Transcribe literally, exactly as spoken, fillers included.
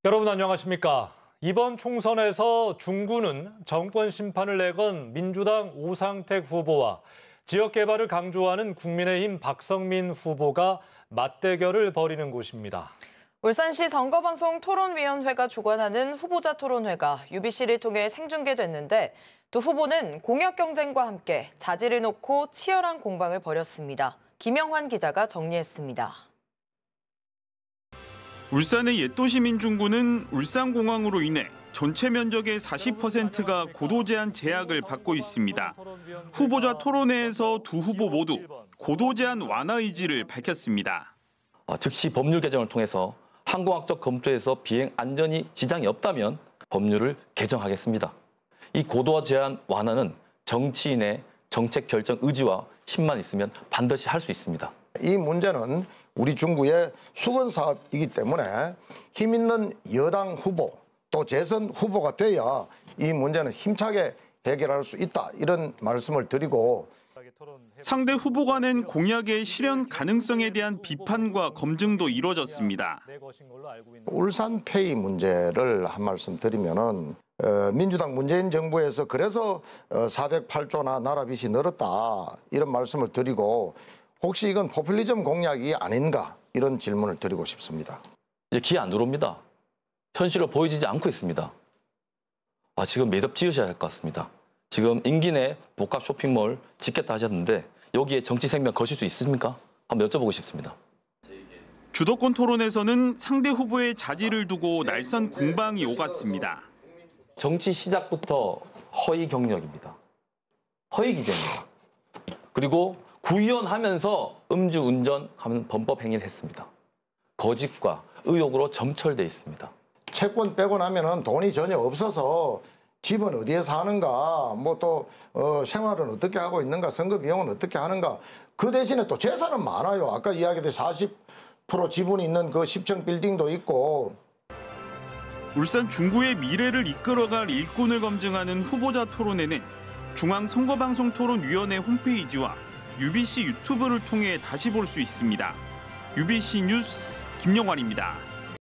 여러분 안녕하십니까? 이번 총선에서 중구는 정권 심판을 내건 민주당 오상택 후보와 지역개발을 강조하는 국민의힘 박성민 후보가 맞대결을 벌이는 곳입니다. 울산시 선거방송 토론위원회가 주관하는 후보자 토론회가 유비씨를 통해 생중계됐는데 두 후보는 공약 경쟁과 함께 자질을 놓고 치열한 공방을 벌였습니다. 김영환 기자가 정리했습니다. 울산의 옛도시 민중구는 울산공항으로 인해 전체 면적의 사십 퍼센트가 고도 제한 제약을 받고 있습니다. 후보자 토론회에서 두 후보 모두 고도 제한 완화 의지를 밝혔습니다. 즉시 법률 개정을 통해서 항공학적 검토에서 비행 안전이 지장이 없다면 법률을 개정하겠습니다. 이 고도 제한 완화는 정치인의 정책 결정 의지와 힘만 있으면 반드시 할 수 있습니다. 이 문제는 우리 중구의 수건 사업이기 때문에 힘 있는 여당 후보 또 재선 후보가 돼야 이 문제는 힘차게 해결할 수 있다, 이런 말씀을 드리고, 상대 후보가 낸 공약의 실현 가능성에 대한 비판과 검증도 이뤄졌습니다. 울산페이 문제를 한 말씀 드리면은 어, 민주당 문재인 정부에서 그래서 어, 사백팔 조나 나라 빚이 늘었다, 이런 말씀을 드리고, 혹시 이건 포퓰리즘 공약이 아닌가, 이런 질문을 드리고 싶습니다. 이제 기회 안 들어옵니다. 현실로 보여지지 않고 있습니다. 아, 지금 매듭 지으셔야 할 것 같습니다. 지금 임기 내 복합 쇼핑몰 짓겠다 하셨는데 여기에 정치 생명 거실 수 있습니까? 한번 여쭤보고 싶습니다. 주도권 토론에서는 상대 후보의 자질을 두고 날선 공방이 오갔습니다. 정치 시작부터 허위 경력입니다. 허위 기재입니다. 그리고 구의원하면서 음주운전 하는 범법 행위를 했습니다. 거짓과 의혹으로 점철돼 있습니다. 채권 빼고 나면은 돈이 전혀 없어서 집은 어디에 사는가, 뭐 또 어, 생활은 어떻게 하고 있는가, 선거 비용은 어떻게 하는가. 그 대신에 또 재산은 많아요. 아까 이야기했듯이 사십 퍼센트 지분이 있는 그 십 층 빌딩도 있고. 울산 중구의 미래를 이끌어갈 일꾼을 검증하는 후보자 토론회는 중앙선거방송토론위원회 홈페이지와 유비씨 유튜브를 통해 다시 볼 수 있습니다. 유비씨 뉴스 김영환입니다.